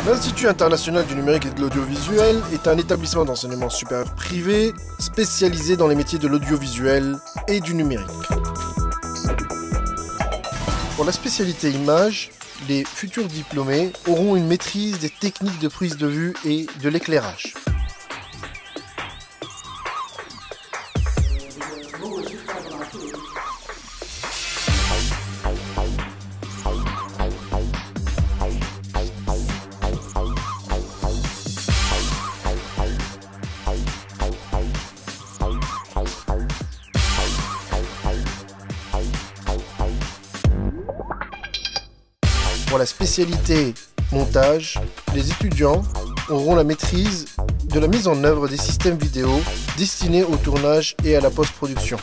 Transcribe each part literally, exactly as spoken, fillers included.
L'Institut international du numérique et de l'audiovisuel est un établissement d'enseignement supérieur privé spécialisé dans les métiers de l'audiovisuel et du numérique. Pour la spécialité image, les futurs diplômés auront une maîtrise des techniques de prise de vue et de l'éclairage. Pour la spécialité montage, les étudiants auront la maîtrise de la mise en œuvre des systèmes vidéo destinés au tournage et à la post-production.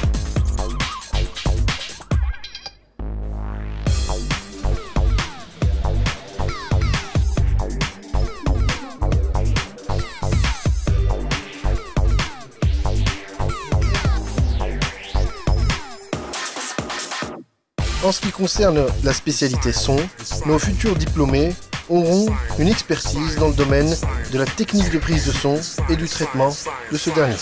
En ce qui concerne la spécialité son, nos futurs diplômés auront une expertise dans le domaine de la technique de prise de son et du traitement de ce dernier.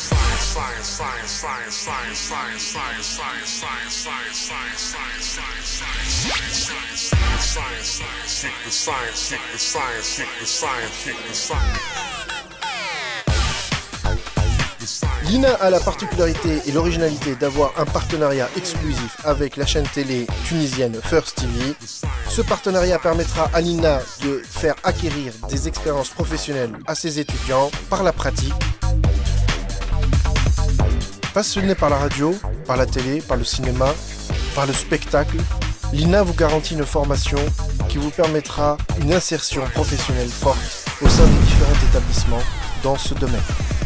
L'I N A a la particularité et l'originalité d'avoir un partenariat exclusif avec la chaîne télé tunisienne First T V. Ce partenariat permettra à l'I N A de faire acquérir des expériences professionnelles à ses étudiants par la pratique. Passionné par la radio, par la télé, par le cinéma, par le spectacle, l'I N A vous garantit une formation qui vous permettra une insertion professionnelle forte au sein des différents établissements dans ce domaine.